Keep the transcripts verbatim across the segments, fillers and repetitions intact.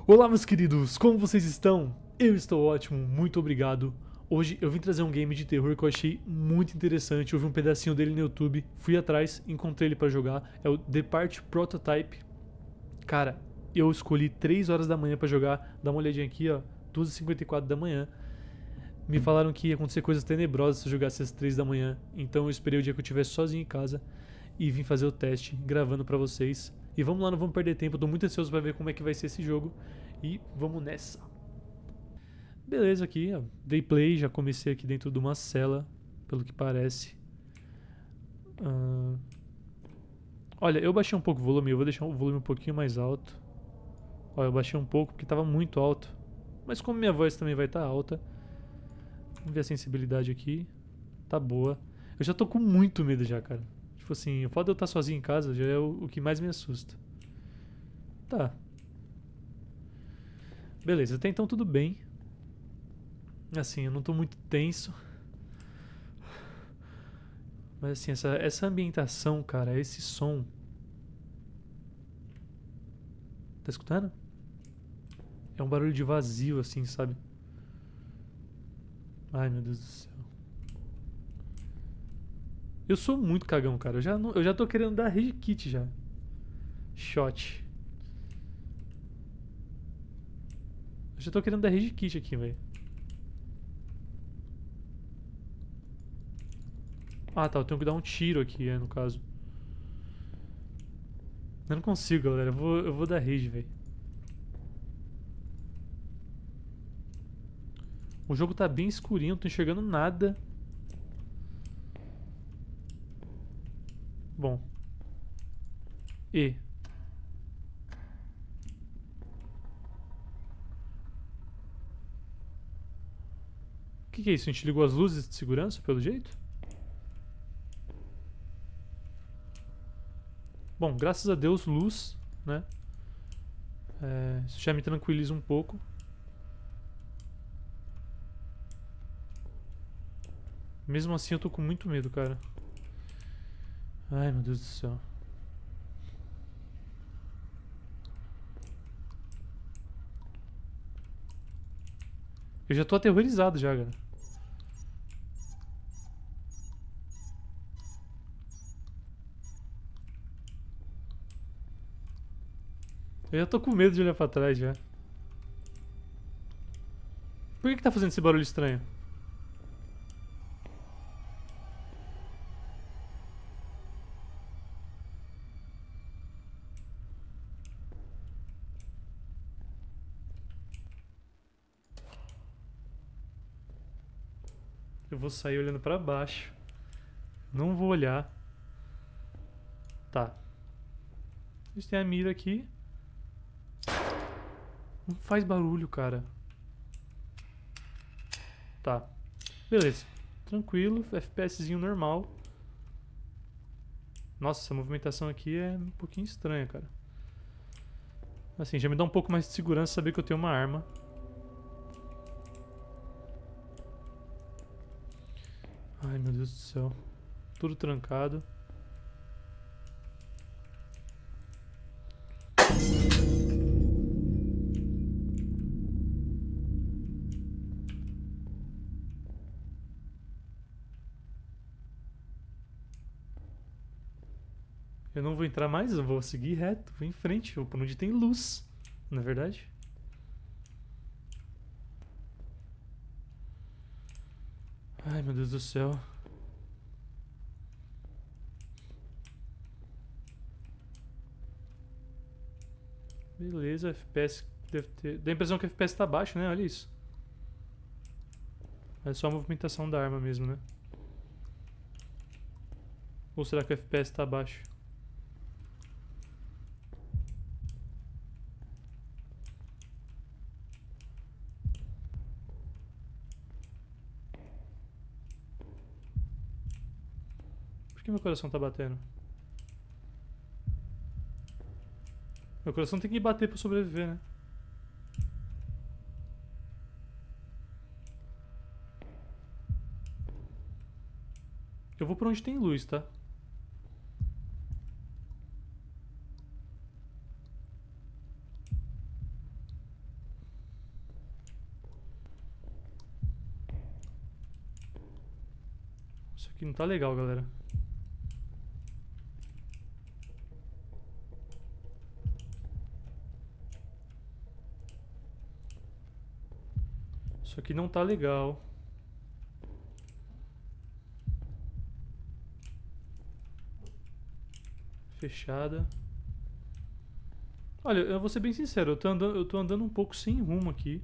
Olá, meus queridos, como vocês estão? Eu estou ótimo, muito obrigado. Hoje eu vim trazer um game de terror que eu achei muito interessante. Eu vi um pedacinho dele no YouTube, fui atrás, encontrei ele pra jogar. É o The Part Prototype. Cara, eu escolhi três horas da manhã pra jogar. Dá uma olhadinha aqui, ó, duas e cinquenta e quatro da manhã. Me falaram que ia acontecer coisas tenebrosas se eu jogasse às três da manhã. Então eu esperei o dia que eu estivesse sozinho em casa e vim fazer o teste, gravando pra vocês. E vamos lá, não vamos perder tempo, eu tô muito ansioso pra ver como é que vai ser esse jogo. E vamos nessa. Beleza, aqui, ó, dei play, já comecei aqui dentro de uma cela, pelo que parece. Uh... Olha, eu baixei um pouco o volume, eu vou deixar o volume um pouquinho mais alto. Olha, eu baixei um pouco porque tava muito alto. Mas como minha voz também vai estar alta, vamos ver a sensibilidade aqui. Tá boa. Eu já tô com muito medo já, cara. Tipo assim, o fato de eu estar sozinho em casa já é o, o que mais me assusta. Tá. Beleza, até então tudo bem. Assim, eu não tô muito tenso. Mas assim, essa, essa ambientação, cara, esse som. Tá escutando? É um barulho de vazio, assim, sabe? Ai, meu Deus do céu. Eu sou muito cagão, cara. Eu já, não, eu já tô querendo dar rage kit já. Shot. Eu já tô querendo dar rage kit aqui, velho. Ah, tá. Eu tenho que dar um tiro aqui, é, no caso. Eu não consigo, galera. Eu vou, eu vou dar rage, velho. O jogo tá bem escurinho, não tô enxergando nada. Bom. E. O que, que é isso? A gente ligou as luzes de segurança, pelo jeito? Bom, graças a Deus, luz, né? É, isso já me tranquiliza um pouco. Mesmo assim eu tô com muito medo, cara. Ai, meu Deus do céu. Eu já tô aterrorizado já, cara. Eu já tô com medo de olhar pra trás já. Por que que tá fazendo esse barulho estranho? Eu vou sair olhando pra baixo. Não vou olhar. Tá. A gente tem a mira aqui. Não faz barulho, cara. Tá. Beleza. Tranquilo. FPSzinho normal. Nossa, essa movimentação aqui é um pouquinho estranha, cara. Assim, já me dá um pouco mais de segurança saber que eu tenho uma arma. Ai, meu Deus do céu. Tudo trancado. Eu não vou entrar mais, eu vou seguir reto, vou em frente, vou por onde tem luz, não é verdade? Ai, meu Deus do céu. Beleza, F P S deve ter... Dá a impressão que o F P S tá baixo, né? Olha isso. É só a movimentação da arma mesmo, né? Ou será que o F P S tá baixo? Por que meu coração tá batendo? Meu coração tem que bater pra sobreviver, né? Eu vou pra onde tem luz, tá? aqui não tá legal, galera. Isso aqui não tá legal. Fechada. Olha, eu vou ser bem sincero, eu tô andando, eu tô andando um pouco sem rumo aqui.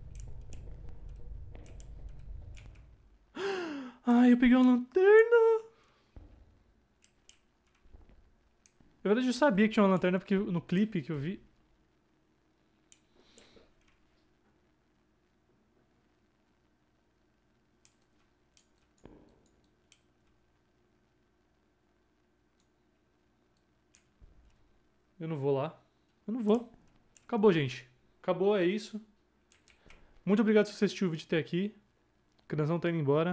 Ai, eu peguei uma lanterna! Na verdade eu sabia que tinha uma lanterna porque no clipe que eu vi... Eu não vou lá. Eu não vou. Acabou, gente. Acabou, é isso. Muito obrigado por você assistir o vídeo até aqui. O crianção tá indo embora.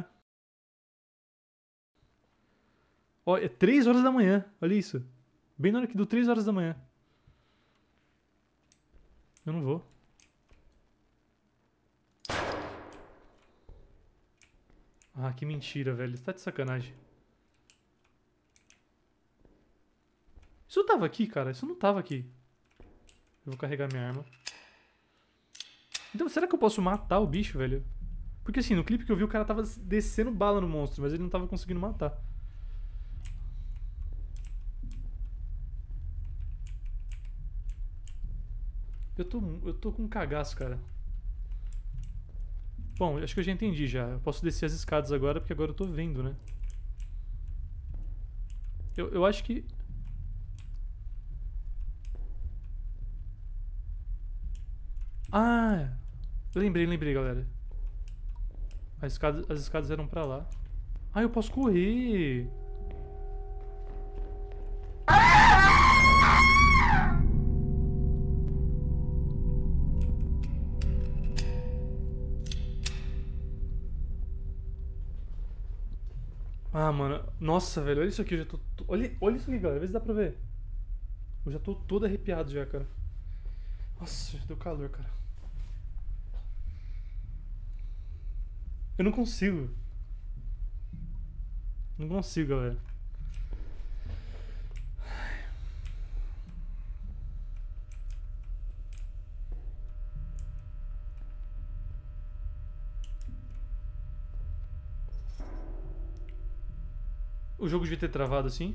Ó, é três horas da manhã. Olha isso. Bem na hora que deu três horas da manhã. Eu não vou. Ah, que mentira, velho. Você tá de sacanagem. Isso tava aqui, cara. Isso não tava aqui. Eu vou carregar minha arma. Então, será que eu posso matar o bicho, velho? Porque assim, no clipe que eu vi o cara tava descendo bala no monstro, mas ele não tava conseguindo matar. Eu tô, eu tô com um cagaço, cara. Bom, acho que eu já entendi já. Eu posso descer as escadas agora, porque agora eu tô vendo, né? Eu, eu acho que... Ah! Lembrei, lembrei, galera. As escadas, as escadas eram pra lá. Ah, eu posso correr! Ah, mano. Nossa, velho. Olha isso aqui. Eu já tô... Olha, olha isso aqui, galera. Vê se dá pra ver. Eu já tô todo arrepiado já, cara. Nossa, já deu calor, cara. Eu não consigo. Não consigo, galera. O jogo devia ter travado assim.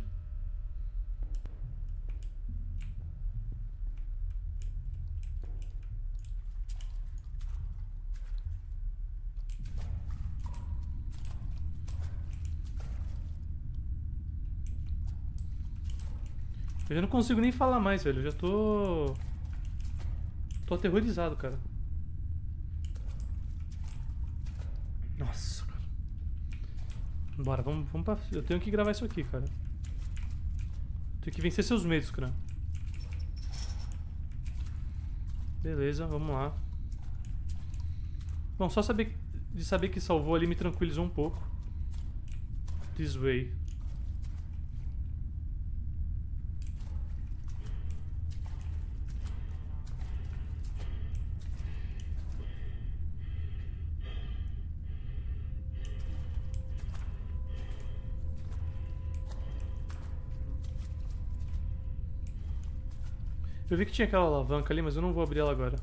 Eu já não consigo nem falar mais, velho. Eu já tô... Tô aterrorizado, cara. Nossa, cara. Bora, vamos, vamos pra... Eu tenho que gravar isso aqui, cara. Tenho que vencer seus medos, cara. Beleza, vamos lá. Bom, só saber... de saber que salvou ali me tranquilizou um pouco. This way. Eu vi que tinha aquela alavanca ali, mas eu não vou abrir ela agora.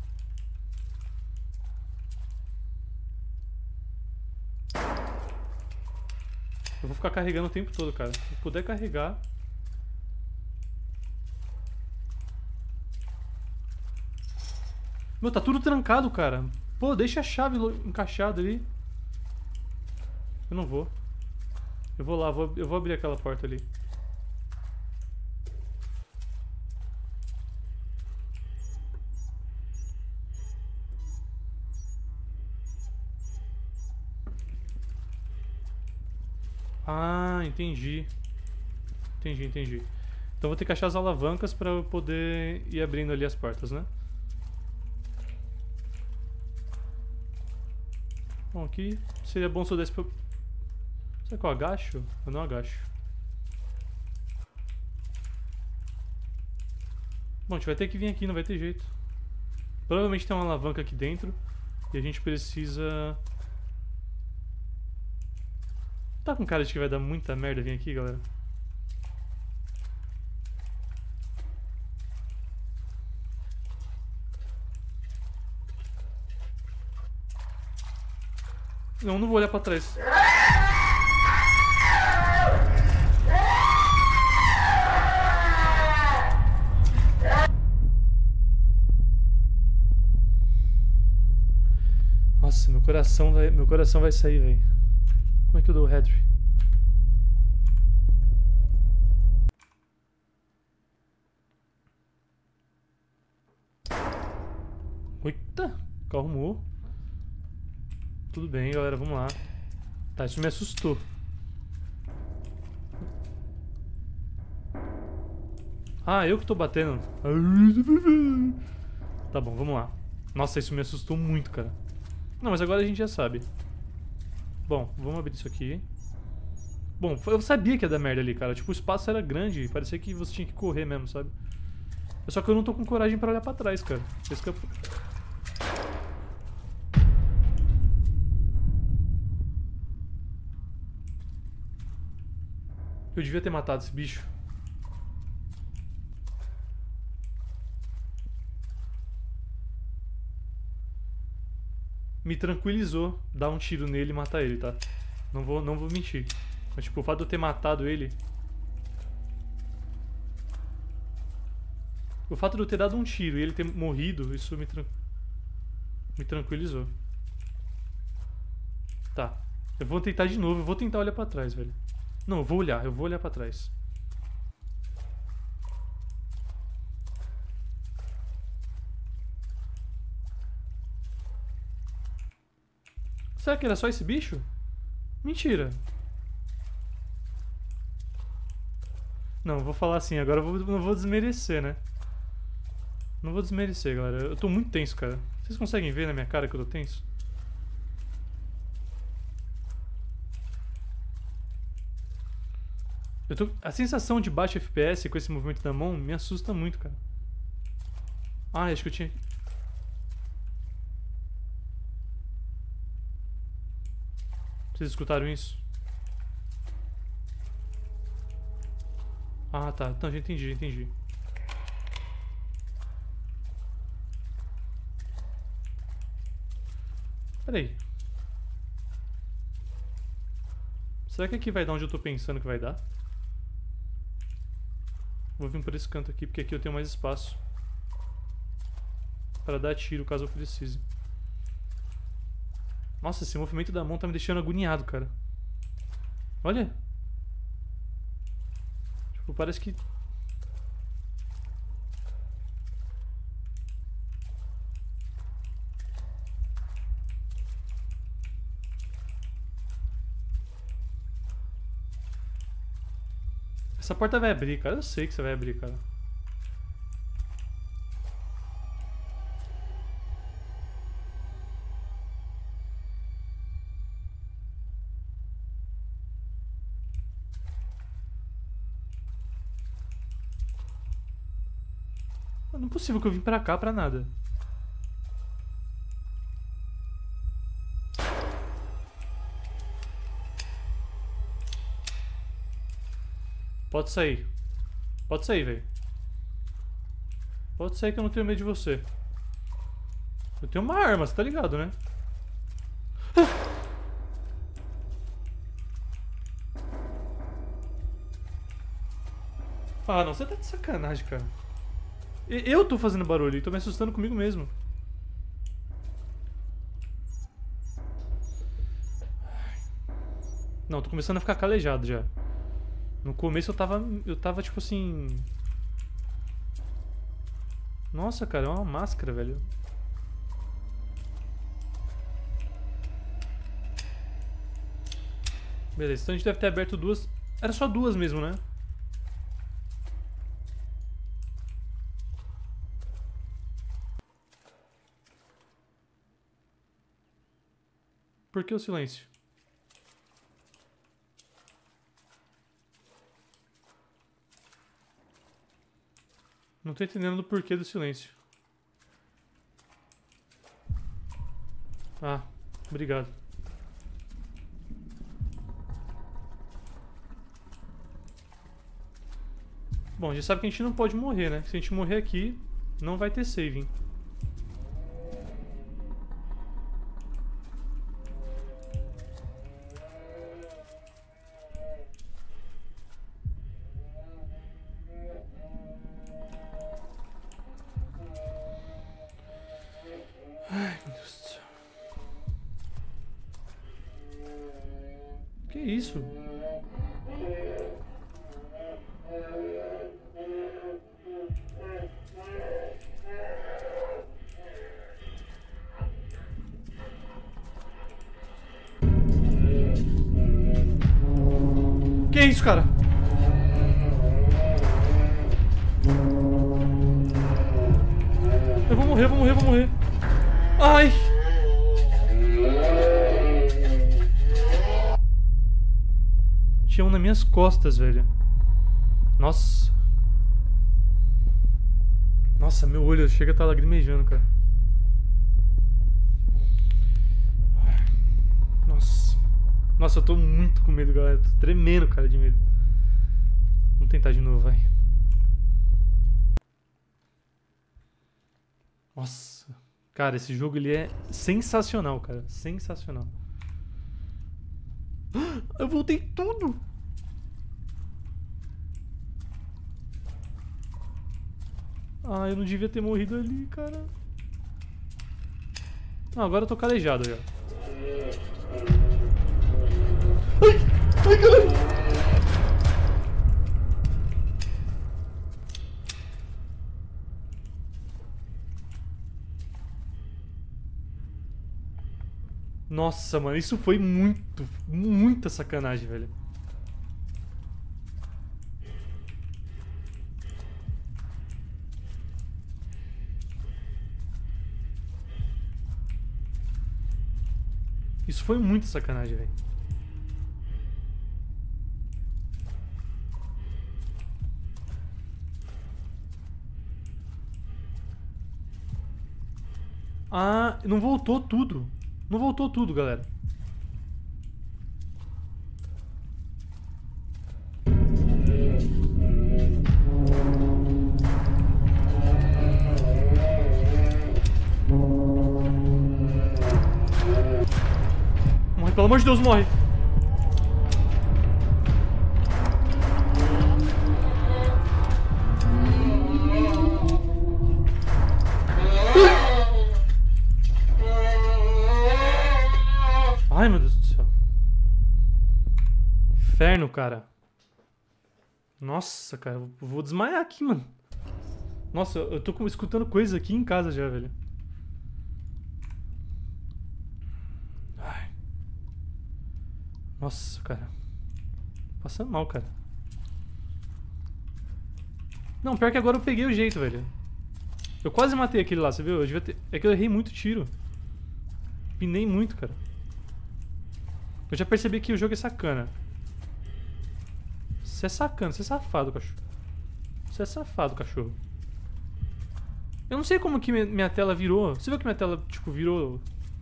Eu vou ficar carregando o tempo todo, cara. Se puder carregar... Meu, tá tudo trancado, cara. Pô, deixa a chave encaixada ali. Eu não vou. Eu vou lá, vou, eu vou abrir aquela porta ali. Ah, entendi. Entendi, entendi. Então vou ter que achar as alavancas pra eu poder ir abrindo ali as portas, né? Bom, aqui seria bom se eu desse pra... Será que eu agacho? Eu não agacho. Bom, a gente vai ter que vir aqui, não vai ter jeito. Provavelmente tem uma alavanca aqui dentro. E a gente precisa... Tá com cara de que vai dar muita merda vir aqui, galera? Não, não vou olhar pra trás. Nossa, meu coração vai, meu coração vai sair, velho. Como é que eu dou o head? Eita, o carro arrumou. Tudo bem, galera, vamos lá. Tá, isso me assustou. Ah, eu que tô batendo. Tá bom, vamos lá. Nossa, isso me assustou muito, cara. Não, mas agora a gente já sabe. Bom, vamos abrir isso aqui. Bom, eu sabia que ia dar merda ali, cara. Tipo, o espaço era grande. Parecia que você tinha que correr mesmo, sabe? Só que eu não tô com coragem pra olhar pra trás, cara. Esse que é... Eu devia ter matado esse bicho. Me tranquilizou dar um tiro nele e matar ele, tá? Não vou, não vou mentir. Mas, tipo, o fato de eu ter matado ele... O fato de eu ter dado um tiro e ele ter morrido, isso me, tran... me tranquilizou. Tá. Eu vou tentar de novo, eu vou tentar olhar pra trás, velho. Não, eu vou olhar, eu vou olhar pra trás. Será que era só esse bicho? Mentira. Não, eu vou falar assim, agora eu vou, não vou desmerecer, né? Não vou desmerecer, galera. Eu tô muito tenso, cara. Vocês conseguem ver na minha cara que eu tô tenso? Eu tô... A sensação de baixo F P S com esse movimento da mão me assusta muito, cara. Ah, acho que eu tinha... Vocês escutaram isso? Ah, tá. Então, já entendi, já entendi. Peraí. Será que aqui vai dar onde eu tô pensando que vai dar? Vou vir por esse canto aqui, porque aqui eu tenho mais espaço para dar tiro caso eu precise. Nossa, esse movimento da mão tá me deixando agoniado, cara. Olha. Tipo, parece que... Essa porta vai abrir, cara. Eu sei que você vai abrir, cara. Não é possível que eu vim pra cá pra nada. Pode sair. Pode sair, velho. Pode sair que eu não tenho medo de você. Eu tenho uma arma, você tá ligado, né? Ah, não, você tá de sacanagem, cara. Eu tô fazendo barulho e tô me assustando comigo mesmo. Não, tô começando a ficar calejado já. No começo eu tava, eu tava tipo assim... Nossa, cara, é uma máscara, velho. Beleza, então a gente deve ter aberto duas... Era só duas mesmo, né? Por que o silêncio? Não tô entendendo do porquê do silêncio. Ah, obrigado. Bom, a gente sabe que a gente não pode morrer, né? Se a gente morrer aqui, não vai ter saving. Ai, meu Deus do céu. Que isso? Que isso, cara? Eu vou morrer, eu vou morrer, eu vou morrer. Ai! Tinha um nas minhas costas, velho. Nossa. Nossa, meu olho chega a estar lagrimejando, cara. Nossa. Nossa, eu tô muito com medo, galera. Tô tremendo, cara, de medo. Vamos tentar de novo, vai. Nossa. Cara, esse jogo, ele é sensacional, cara. Sensacional. Eu voltei tudo. Ah, eu não devia ter morrido ali, cara. Ah, agora eu tô calejado já. Ai! Ai, caralho! Nossa, mano, isso foi muito, muita sacanagem, velho. Isso foi muita sacanagem, velho. Ah, não voltou tudo. Não voltou tudo, galera. Morre, pelo amor de Deus, morre. Ai, meu Deus do céu. Inferno, cara. Nossa, cara. Eu vou desmaiar aqui, mano. Nossa, eu tô escutando coisa aqui em casa já, velho. Ai. Nossa, cara. Passa mal, cara. Não, pior que agora eu peguei o jeito, velho. Eu quase matei aquele lá, você viu? Eu devia ter... É que eu errei muito tiro. Pinei muito, cara. Eu já percebi que o jogo é sacana. Você é sacana, você é safado, cachorro. Você é safado, cachorro. Eu não sei como que minha tela virou. Você viu que minha tela, tipo, virou...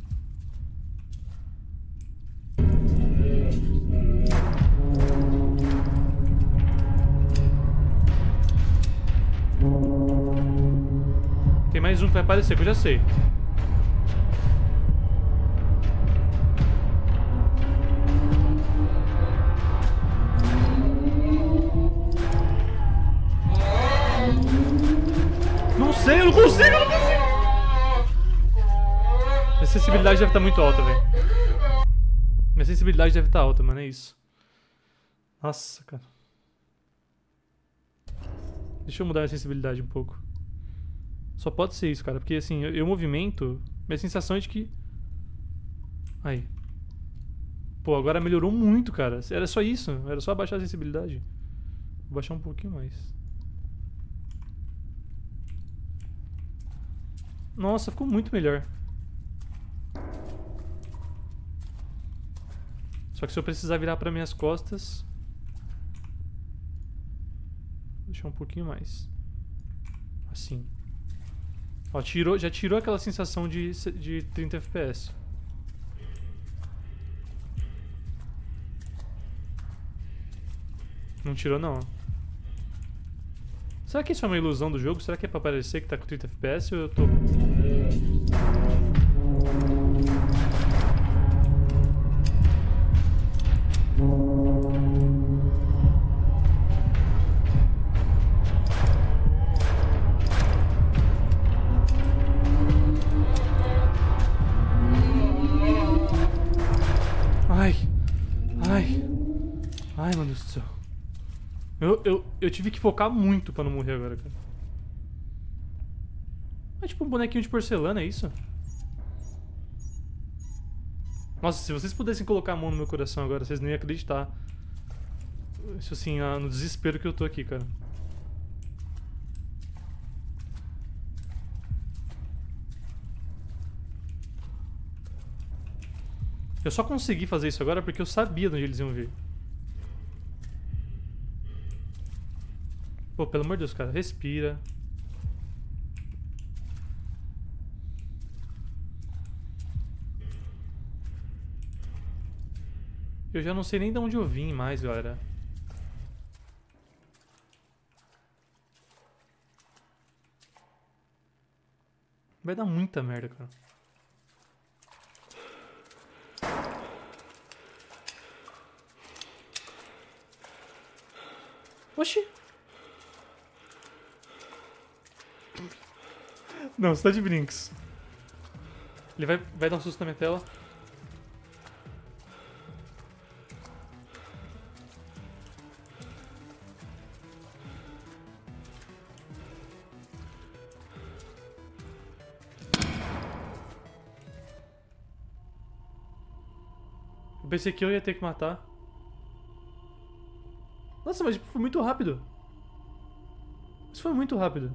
Tem mais um que vai aparecer, que eu já sei. Não sei, eu não consigo, eu não consigo! Minha sensibilidade deve estar muito alta, velho. Minha sensibilidade deve estar alta, mano, é isso. Nossa, cara. Deixa eu mudar a sensibilidade um pouco. Só pode ser isso, cara, porque assim, eu, eu movimento, minha sensação é de que... Aí. Pô, agora melhorou muito, cara. Era só isso, era só abaixar a sensibilidade. Vou baixar um pouquinho mais. Nossa, ficou muito melhor. Só que se eu precisar virar para minhas costas... Vou deixar um pouquinho mais. Assim. Ó, tirou, já tirou aquela sensação de, de trinta F P S. Não tirou, não. Será que isso é uma ilusão do jogo? Será que é pra parecer que tá com trinta F P S ou eu tô... Ai, ai, ai, meu Deus do céu. Eu, eu, eu tive que focar muito pra não morrer agora, cara. É tipo um bonequinho de porcelana, é isso? Nossa, se vocês pudessem colocar a mão no meu coração agora, vocês não iam acreditar. Isso assim, ah, no desespero que eu tô aqui, cara. Eu só consegui fazer isso agora porque eu sabia de onde eles iam vir. Pô, pelo amor de Deus, cara, respira. Eu já não sei nem de onde eu vim mais, galera. Vai dar muita merda, cara. Oxi! Não, você tá de brinks. Ele vai, vai dar um susto na minha tela. Eu pensei que eu ia ter que matar. Nossa, mas foi muito rápido. Isso foi muito rápido.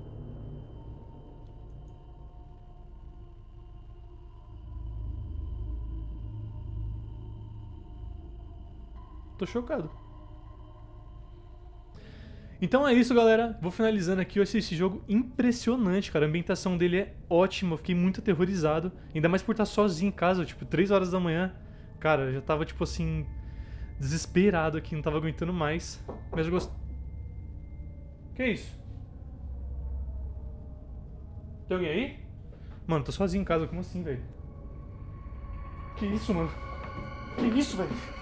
Tô chocado. Então é isso, galera. Vou finalizando aqui. Eu achei esse jogo impressionante, cara. A ambientação dele é ótima. Eu fiquei muito aterrorizado. Ainda mais por estar sozinho em casa, tipo, três horas da manhã. Cara, eu já tava, tipo assim, desesperado aqui. Não tava aguentando mais. Mas eu gost... Que isso? Tem alguém aí? Mano, tô sozinho em casa. Como assim, velho? Que isso, mano? Que isso, velho?